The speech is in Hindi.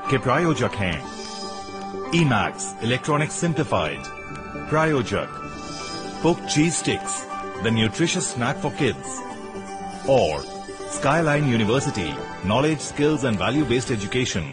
के प्रायोजक हैं EMAX इलेक्ट्रॉनिक्स सिंप्लीफाइड, प्रायोजक Poke Cheese Sticks, the nutritious snack for kids, or Skyline University, knowledge, skills and value-based education.